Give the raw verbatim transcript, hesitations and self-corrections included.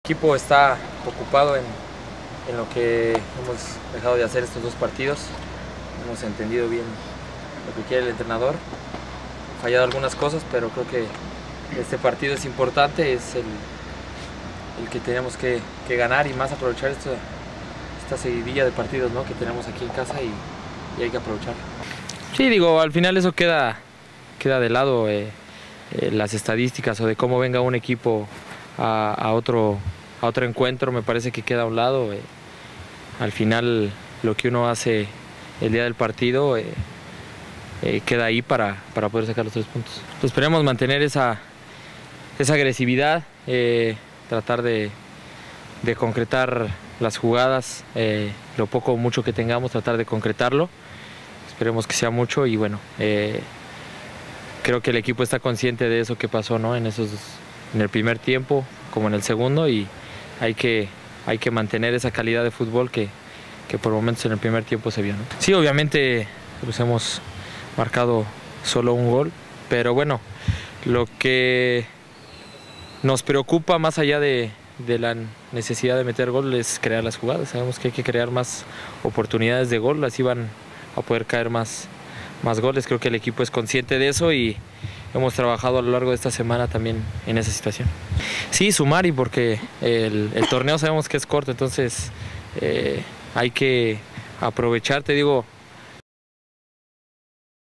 equipo está ocupado en, en lo que hemos dejado de hacer estos dos partidos. Hemos entendido bien lo que quiere el entrenador. Ha fallado algunas cosas, pero creo que este partido es importante, es el, el que tenemos que, que ganar y más aprovechar esto, esta seguidilla de partidos, ¿no?, que tenemos aquí en casa y, y hay que aprovecharlo. Sí, digo, al final eso queda, queda de lado eh, eh, las estadísticas o de cómo venga un equipo a, a, otro, a otro encuentro, me parece que queda a un lado. Eh, al final lo que uno hace el día del partido eh, eh, queda ahí para, para poder sacar los tres puntos. Pues esperemos mantener esa, esa agresividad, eh, tratar de, de concretar las jugadas, eh, lo poco o mucho que tengamos, tratar de concretarlo. Esperemos que sea mucho y bueno, eh, creo que el equipo está consciente de eso que pasó, ¿no?, en, esos, en el primer tiempo como en el segundo, y hay que, hay que mantener esa calidad de fútbol que, que por momentos en el primer tiempo se vio, ¿no? Sí, obviamente pues hemos marcado solo un gol, pero bueno, lo que nos preocupa más allá de, de la necesidad de meter gol es crear las jugadas. Sabemos que hay que crear más oportunidades de gol, así van a poder caer más, más goles. Creo que el equipo es consciente de eso y hemos trabajado a lo largo de esta semana también en esa situación. Sí, sumar, y porque el, el torneo sabemos que es corto, entonces eh, hay que aprovechar, te digo,